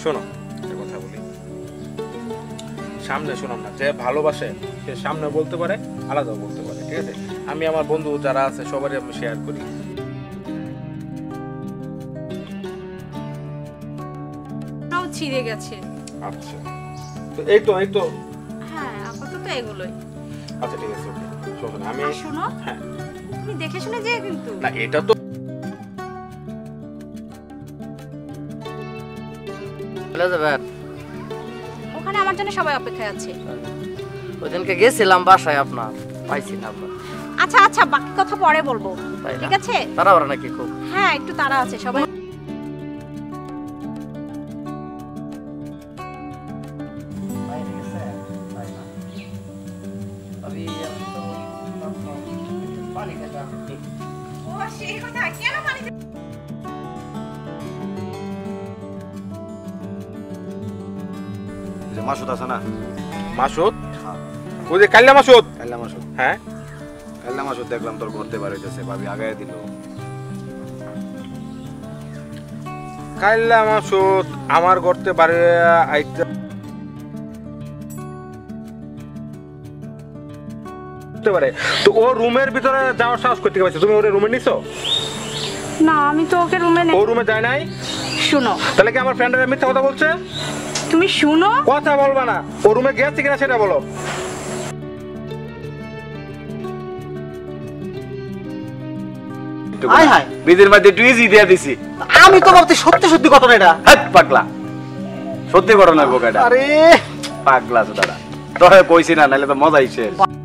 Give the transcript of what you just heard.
শোনো একটা কথা বলি, সামনে শোনাম না, যে ভালোবাসে সে সামনে বলতে পারে, আলাদাও বলতে পারে, ঠিক আছে? আমি আমার বন্ধু যারা আছে সবারই আমি শেয়ার করি। ছিঁড়ে গেছে। আচ্ছা, তো এই তো হ্যাঁ, আপাতত এগুলোই। আচ্ছা ঠিক আছে, ওকে। শোনো আমি শোনো, হ্যাঁ তুমি দেখে শুনে যে কিন্তু না, এটা তো ওখানে আমার জন্য সবাই অপেক্ষায় আছে। ওইদিনকে গেছিলাম বাসায় আপনার, পাইছি না আপনার। আচ্ছা আচ্ছা, বাকি কথা পরে বলবো, ঠিক আছে? তারা ওরা নাকি খুব? হ্যাঁ, একটু তাড়া আছে সবাই। মাসুদ আছে না? মাসুদ, ওই যে কাল্লা মাসুদ। কাল্লা মাসুদ? হ্যাঁ, কাল্লা মাসুদ দেখলাম তোর ঘরতে বাড়িতেছে, ভাবি আগায় দিল। কাল্লা মাসুদ আমার করতে বাড়ি আইতে পারে, তো ও রুমের ভিতরে যাওয়ার সাহস করতে পারছে? তুমি ওর রুমে নিছো? না, আমি তো ওকে রুমে ও রুমে যায় নাই। শুনো, তাহলে কি আমার ফ্রেন্ডরা মিথ্যা কথা বলছে? তুমি শুনো, কথা বলবা না। ও রুমে গেছে কিনা সেটা বলো। হাই হাই, বিদের মধ্যে একটু ইজি দিয়ে দিছি। আমি তো ভাবতে সত্যি সত্যি ঘটনা এটা। হাট পাগলা, সত্যি ঘটনা বোকাটা। আরে পাগলা দাদা, তোরে কইছি না, নাহলে তো মজা আইছে।